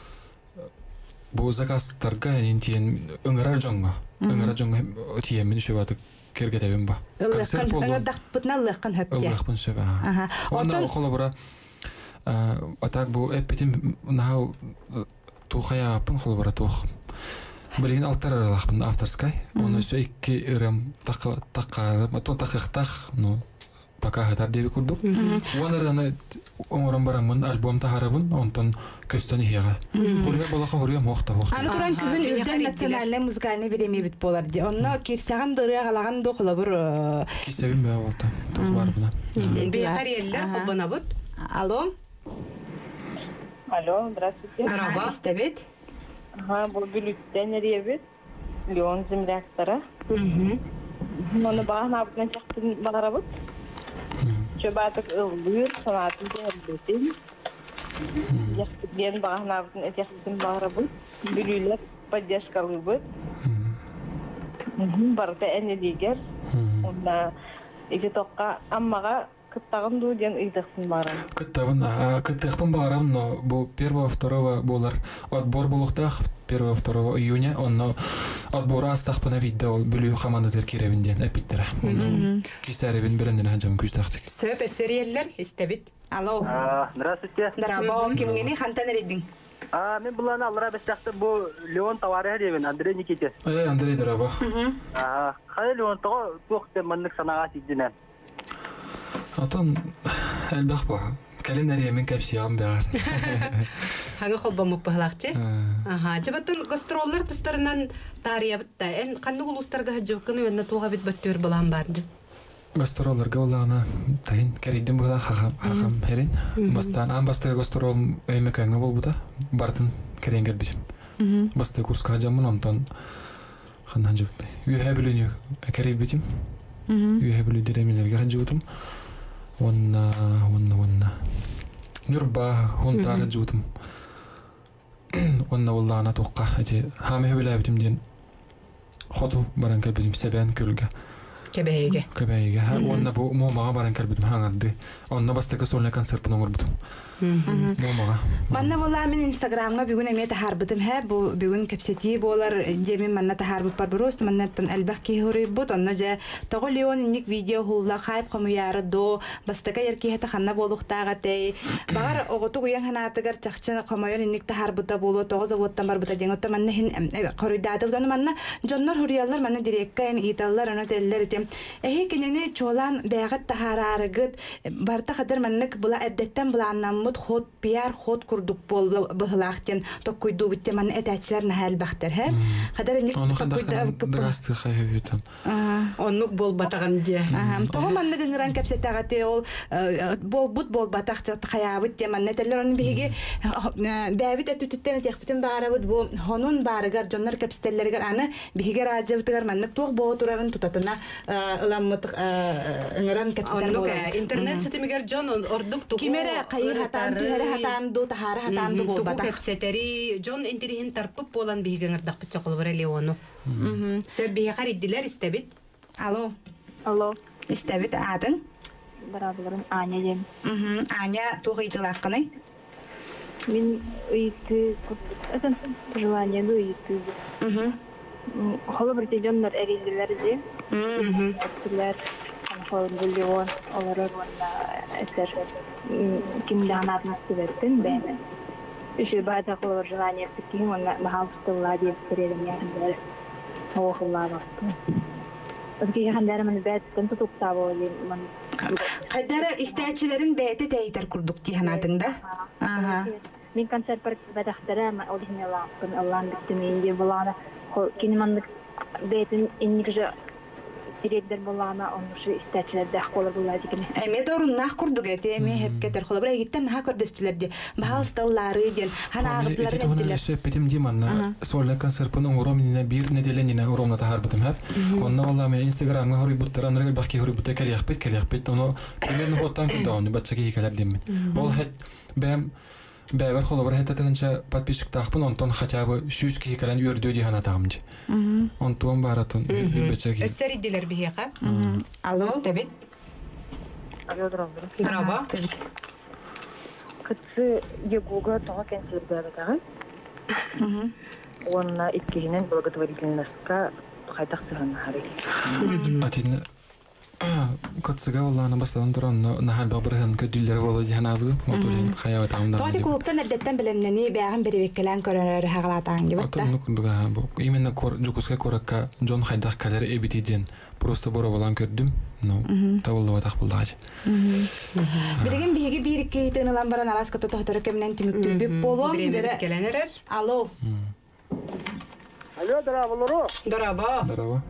бу заказ тарга интен өңөрөр жоңго. Өңөрөр жоңго тиемен шөбатык кергетебин ба. Концерт болду. Бутна лыккан хөптө. Лыккан шөба. Онда холобра атак бу эпитим нау тухая апын холбара тух. Билген алтар аралахпын авторскай. Оны сөйки ирем таккарып, атон такыктах, ну пока хатар деп курдук. Онардан оңорон барамын альбом тахарабын, онтон көстөн ихега. Хурга болаха хурга мохта. Аны туран күн үрдөн национальный музыкальный премия бит болар. Онно кирсаган дыры калаган до холбор. Кисебин бе болду. Туз бар буна. Бияқар ерлер холбона бут. Алло. Алло, здравствуйте. Здорово, Стебет. Ага, бұл бүліттен ребет. Леон земляктара. Оны бағын абынан чақтын бағара бұд. Чөбатық ұлбүйір, санатын дәрбетін. Яқтыден бағын абынан әтяқтын бағара бұд. Бүлілер поддержкалы бұд. Барыта әне дегер. Онда екі тоққа аммаға кыттагын ду ден ыйдыксын барам. Кыттагын барам, но бу 1-2 болар. Отбор болуктах 1-2 июня, онно отбор астахпына видде ол бүлүү командалар керебинден эпиттер. Кисаребин беренден хаҗам күстактык. Сөп эсериеллер истебит. Алло. Здравствуйте. Здорово, кимгени хантан эредиң? Мен буланы аллара бестакты бу Леон товары дебен Андрей Никитин. Андрей здорово. Кай Леон того тохте маннык санага сидинен. Атон элбах ба. Календария мен капсиям бар. Ханга холба муппалакчы? Жабаттын гастроллар тустарынан тариябытта. Эн кандай улустарга хаҗыкканы өннө туга бит бөттөр булам барды. Гастролларга улана тайын керидим була хагам херин. Бастан бастыга гастрол эймекеңе болбуда. Бартын керенгер бит. Басты курска хаҗамын онтон хананҗып. Үйһәбилүнү кереп битим. Үйһәбилү диремелерге хаҗытым. Онна Нюрба хунтара жутым. Онна уллана тоққа эти хаме билебитим ден ходу баран келбитим себен көлгө. Кебейге. Онна бу момага баран келбитим хаңарды. Онна бастыка сольный концерт буна урбутум. Момага. Манна була мен Инстаграмга бүгүн эме тахарбытым бу бүгүн кепсети болар жемин манна тахарбыт бар просто маннаттан албак кихори бут онна же того леон ник видео хулла хайп хомуяр до бастага ярки хата ханна болуктага тей бар оготу гуян ханатыгар чакчана хомойон ник тахарбыта болу того заводтан бар бута деңотта манна хин коридадыдан манна жоннор хурияллар манна диреккен италлар ана теллер тем кенене чолан бягат тахарарыгыт барта кадыр маннык була эддеттен буланнаммыт ход пиар ход курдук бол быхлахтен токуйду битте манна этачлар нахал бахтер кадыр ник Драсты хайвитан. Оннук бол батаган де. Того манна генеран капсетагате ол бол батак хаябыт те манна теллер он биге бавит атүттен техбитен баарабыт бу хонун баарыгар жоннор капстеллергер аны биге раҗыбытыгар манна тог бо турарын тутатына ыламмыт ыңыран капсетер бол. Интернет сетемигер жон ордук тугу. Кимере кайыр хатан түһәре хатан ду тахары хатан ду бол батак. Капсетери жон интерихин тарпып болан биге ыңырдак битче кылбыр Леону. Сөп биге харидилер истебит. Алло. Истебит адың? Барабыларым Аня дем. Аня тугыйтылакканы? Мен үйті көптен желание ду үйті. Холы бір тежонлар әрелділер де. Әттілер. Холы бір Леон. Олар орманда әтер. Кімді анатын істебеттін бәймін. Үші бағыта холы бір желание еппекейім. Онна мағалыстылла деп біредім яғындар. Оғылла бақты. Özge handarımın bätten tutukta bolýan. Kadara istäçilerin bäte täýter kurduk diýanatynda. Min konsert parkda daxtara ma odinela kun Allah'ın bittiğinde bulana kinemanlık bätin innikje direkder bulana onu şu istäçiler däh bolar bolýar diýen. Äme dorunnaq kurduk eteme hep keter holabra gitden ha kördestilerdi. Bahalstallary diýen hanagdylar etdiler. Söhbetim diýmanna sola konsertini uğramyna bir nedelenine uğramna taharbıtım hep. Onna vallahi men Instagramga hori butran rel bakki hori buta kelýäpet onu primерно hottan kurdawny batçaky hikalar diýmen. Ol het bäm bäber holabra het atynça подписчик taqpyn ondan hatya bu 100 hikalan ýördü diýen adamdy. Ondan baratyn batçaky. Össeridiler bihe ha. Allo. Istebit. Алло, Bravo. Kıtsı Егога тоға консерт бәтәгы. Онна иткежинен благотворительностька кайтак сыгын харек. Атин Котсыга Алланы басладан туран нахал бабырган көдүлләр болду җанабыз. Мотолин хая тамда. Тоти клубтан әдәттән белемнәне бәгән беребеккәлән көрәләр хагалатан дип атта. Атны курдуга бу. Именно Жукуска коракка Джон Хайдак калер эбитиден просто боро балан көрдүм. Ну, тавылла ватак булдаж. Билген биге бирикке тынылан баран араска тотохтор кемнән тимиктү бип болом. Беребеккәләнер. Алло. Алло, драво. Дараба.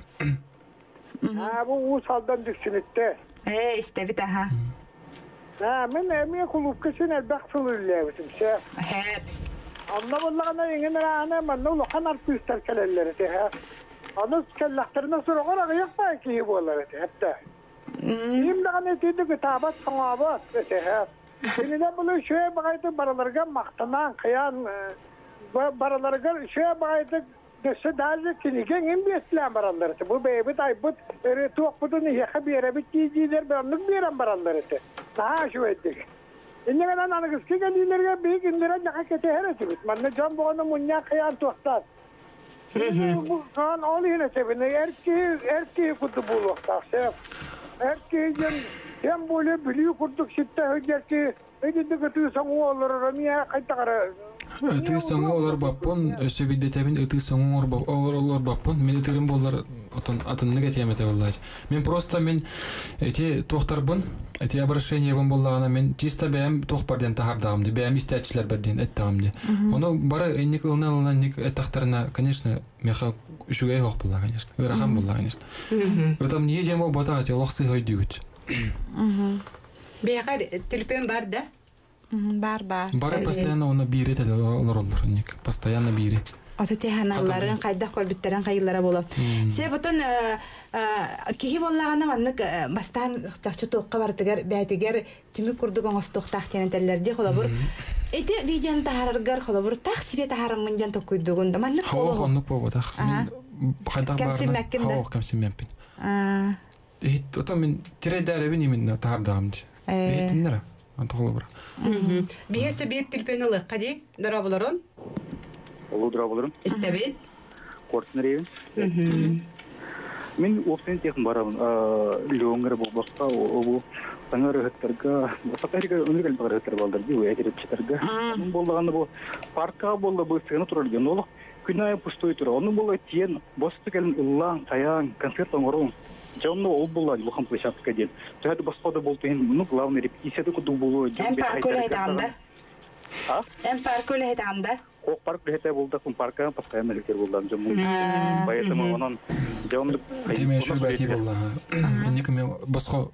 Bu usaldan düşünütte. İstebit aha. Men emiye kulüpke sen bak fırlıyorsun sen. Hep. Allah vallahi yengin ana men no kanar pistar kelelleri te ha. Anız kellahtarına sonra ona yapma ki bollar te hatta. Kim dağını dedi ki tabat sanabat te ha. Şimdi de bunu şöyle bakaydı baralarga maktanan kıyan baralarga şöyle bakaydı Dese dalga kinigen imbetler baranları. Bu beybi taybut tuğbudun yakabiyere bittiğiler beranlık bir an baranları. Daha şu ettik. İnne kadar anıgız ki geldilerge büyük indire nakakete heresi bit. Manne can boğanı munyak kıyan tuğtar. Bu kan oğlu yine sebine erkeği kutu bul vakta. Erkeği hem böyle biliyor kurduk şitte hücer ki ödedi kötü sanı olur. Ramiye kaytakara. Аты саңы олар баппон, өсөбидде табин аты саңы олар баппон, мен өтірім болар атынны кәтемете болар. Мен просто мен эти тоқтарбын, эти обращение бон болағана мен чисто бәйім тоқ барден тахардағымды, бәйім истәтчілер барден әттағымды. Оны бары әнек ылынан әнек әттақтарына, конечно, меха үшігай хоқ болар, конечно, ырахан болар, конечно. Өтам не дем ол батақ әте, олақ сыйғай дүйгіт. Бейхар телефон бар да? Бар. Бары постоянно оны бири тәлі олар, постоянно бири. Аты теханаларын кайдак көрбүттерен кайыллара болом. Се бутун кихи боллаганы маннык бастан тахчы тоққа бартыгар бәтигер түмүк курдук оңостук тахтенетелерди холобур. Эти видеоны тахараргар холобур тах себе тахарымын ден токуйдугунда маннык холобур. Хау хоннук болбатах. Кемсиммәккинде. Кемсиммәкпин. Отон мен тирейдәрі бін именно тахардағымды. Тиннера. Антохолобра. Биһесе биир тилпенелы кади дораболорон. Олудырабылырым. Истебит. Кортнеревин. Мен опсен техн барамын. Леонгер болбаққа ол таңар хөттәргә, фатарга уникаль бар хөттәр балдар ди, әйтеп читәргә. Мен булганны бу паркка булды бу сыны турыр ди. Нолы күнәй пустой тура. Оны булы тиен, босты келин иллан, таян, концерт оңорун. Жонно ол булды, бу хамплы шапка ди. Тәһәд баспада булды, ну главный репетиция ду булу. Эм паркур айтанда. А? Эм паркур айтанда. Ок парк бехете булды, кун паркка постоянно лектер булды. Поэтому онон жонно Теме шу бати булды. Никеме боско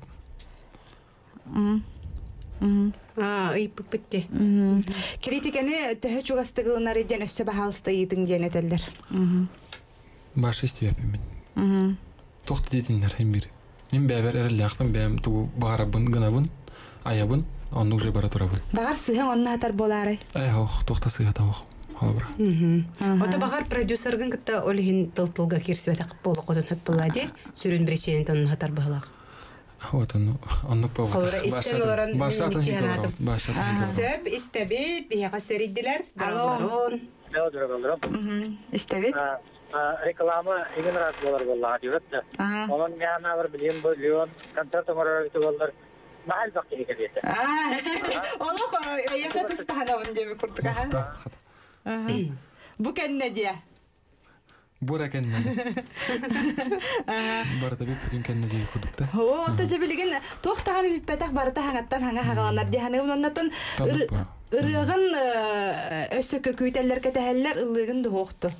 Ыйпыппытте. Критиканы төһө чугастыгылар иден өссө баһалыста йытың денетелдер. Баш истебепмен. Тохты дейтіндер бир. Мен бәбер әріліақпен бәм туғы бағарабын, гынабын, аябын, оны уже бара тұрабын. Бағар сыған онына атар болары? Оқ, тоқта сыға тауық. Қалабыра. Ота бағар продюсерген кітті олығын тыл-тылға керсібет ақып болы қотын хөп болады, сүрін біреченен тонын атар бағылақ. Вот оннық болғатық. Қалыра істен оларын Башатын Сөп, істебет, бияға сәридділер, дұраларон. Істебет? Реклама егін рас болар болар дейбетті. Оның мәна бір білем бөліон, концерт оңырар өті болар. Мағал бақ керек әбеті. Олық, аяқа тұстағанауын жемі күрдік. Бұ кәнне де? Бұра кәнне де. Барыда бек бүтін кәнне де күрдікті. О, тұжы білген тоқтағаны біппәтәк барыта хаңаттан хаңа хағаланар дегені. Оннатын ұрығын өсі көкөйтәлер кәтәхәлілер ылығын дұғықты.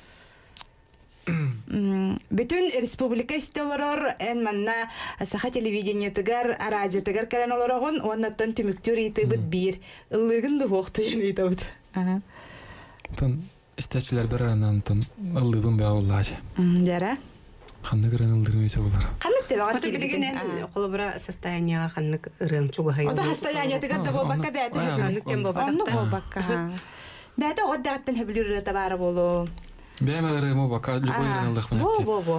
Bütün республика истелорор эн манна саха телевидение тыгар радио тыгар калан олорогон оннаттан түмүктүр итыбыт бир ылыгын да хокту итыбыт. Тон истечилер бер аранан тон ылыгын бауллаачы. Жара. Ханны гырын ылдырмый табылар. Ханнык те багар келген колобра состояние ханнык ырын чугай. Ота состояние тыгар да болбакка бәте. Ханнык тем болбакка. Бәте оддаттан хеблүр табары болу. Бәмәләре мо бака любой рынлык менә. Во.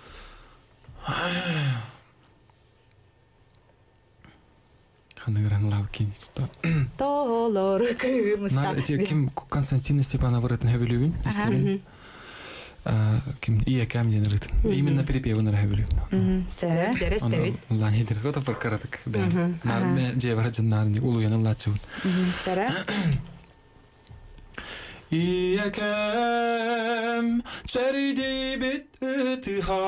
Ханны лав кин. Толор кымыста. На эти ким Константин Степанов рытын хәбилүн, истебин. Ким ия камден рытын. Именно перепевын хәбилүн. Сәр, дәрестебит. Ла нидер, ото паркаратык. Нар ме жевар жаннарны улуяны лачу. Сәр. İyekəm çəridi bit itiha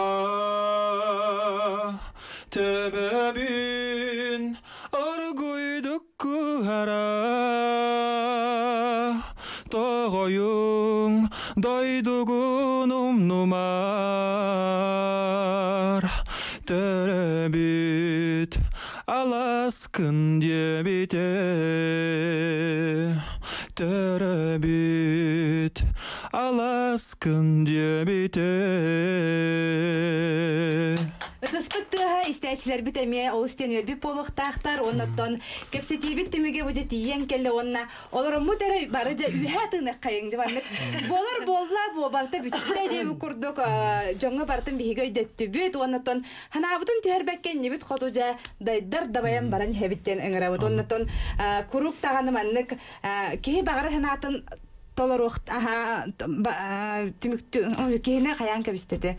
Təbəbin argıydıq kuhara Dağayın daydıqın numar Tərəbit alaskın diyebite Tərəbit alaskın diyebite Ыспыттыға истәчілер бітәме олыстен өрбі полықтақтар, оннаттан кепсетейбіт түмеге бұжа тиен келі онна. Олар мұдары барыжа үйәтіні қайыңды бандық. Болар болла бұл барта бүтті дебі күрдік жоңы бартын бейгі өйдетті бүт. Оннаттан ханабытын түйербәккен небіт қотужа дайдар дабаян баран хәбіттен өңірабыт. Оннаттан күрік тағаны маңнық кейі бағары ханатын Толор вақт, түмікті, кейіне қаян кәбістеді.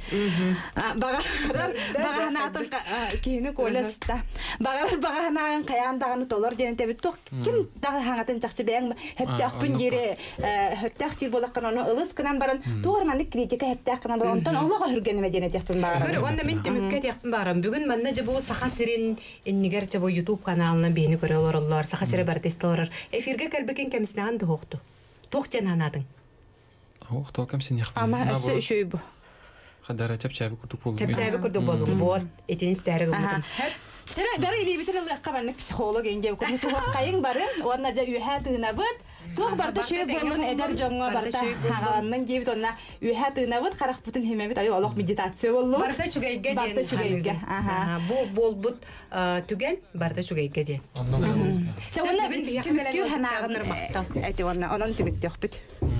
Бағаран атын кейіне коласта. Бағаран қаяндағаны толор дені тәбі тоқ. Кім дағы хаңатын жақсы бәйін хөттәқпін дері хөттәқ тел болаққан оны ұлыс қынан барын. Тоғырманлық критика хөттәқ қынан барын. Онтан олыға хүргені мәдені тәқпін бағаран. Көр, онда мен түмікке тәқпін бағаран. Бүгін манна жабу Сақа Сирин еннігер жабу YouTube каналынан бейіні көрі олар. Сақа Сирі бар тесті олар. Эфирге кәлбікен кәмісінаған да хоқты. Тоқтен анадың. Оқ, тоқам сен яқпын. Ама әсі үшөй бұ. Қадара чәп-чәбі күрдік болдың. Чәп-чәбі күрдік болдың. Вот, етеніз дәрі болдың. Сәра бәрі илей бітірілі қабанлық психолог енге күрді. Туғақ қайың барын, онна жа үйәтіғына бұд. Туғ барда шөй болуын әдер жоңға барда хағаланның жебіт онна үйәтіғына бұд. Қарақ бұтын хемемет айы олық медитация болу. Барда шүгейге ден. Бұл бол бұд түген, барда шүгейге ден. Онна түміктер ханағын әйті онан түміктер бұд.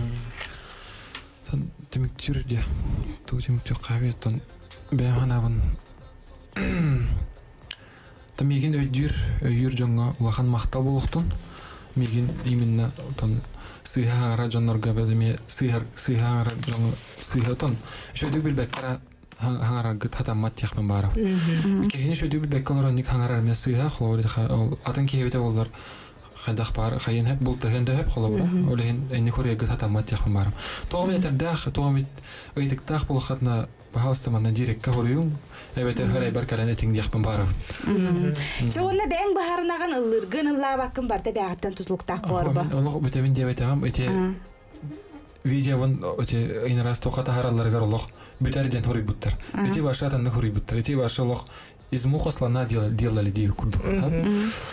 Түміктер де, түміктер қабеттен бәйім ханағын Та мигин өйдүр жоңга улахан мактал болуктун. Мигин именно тон сыйхаңара жоннорго бедеме сыйхаңара жоң сыйхатон. Шөйдү билбеттер хаңара гыт хатамат тяхмен бара. Кехини шөйдү билбеккалар ник хаңара мен сыйха хлори атын кебете болдар. Хадах бар хайын хеп бул тегенде хеп холобра. Олен эни хория гыт хатамат тяхмен бара. Тоомит тердах тоомит ыйтыктах булхатна бахалстамана дирекка хоруюң. Эбетер хөрәй баркалан этиң яхпын бара. Чоғында бәң бахарнаған ылыргын ыллабақын барда бәғаттан тұзлықтақ борба. Олық бөтемін деп айтағам, өте видеоын өте айнарас тоқата хараларғар олық бүтәрден хорый бұттар. Өте башы атанны хорый бұттар. Өте башы олық изму қослана делали дейбі күрдік.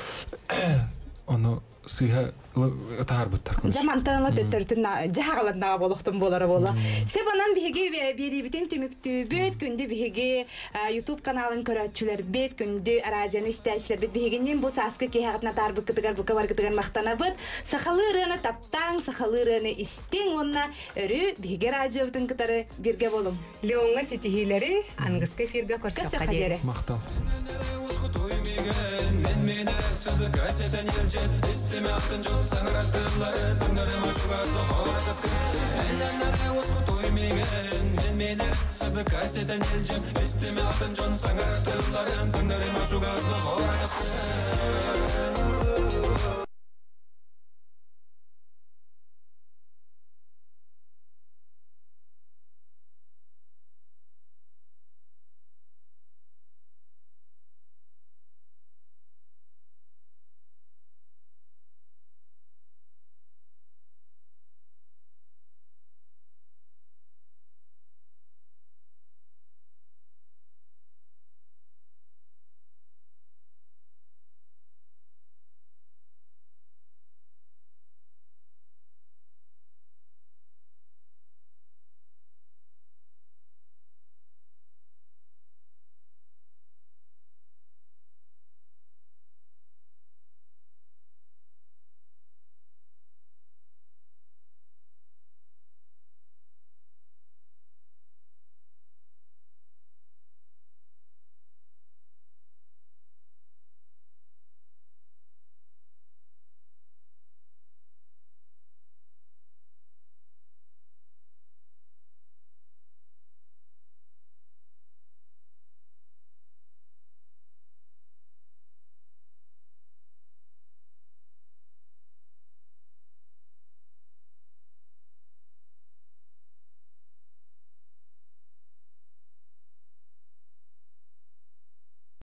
Оны сыйға тахар бұттар. Жамантанла төттөртін жағалатнаға болуқтың болары бола. Себанан бігі беребітен түмікті бөт күнді бігі YouTube каналын көрәтшілер бет күнді аражаны істәшілер бет бігінен бұл сасқы кейхағытна тарбы кітігар бұқа бар кітігар мақтана бұд. Сақалы ұрыны таптаң, сақалы ұрыны істен онына өрі бігі радиовтың кітары берге болым. Леонға сетихилері аңғысқа фирға көрсіққа дері. Мақтал. Мен сыды кассетен елжен Истеме атын жол саңыратқылары Тыңдарыма жұғазды қора қасқы Әнәнәрі осқы тоймеген Мен сыды кассетен елжен Истеме атын жол саңыратқылары Тыңдарыма жұғазды қора қасқы